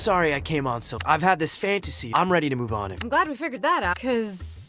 sorry I came on so. I've had this fantasy. I'm ready to move on. I'm glad we figured that out, 'cause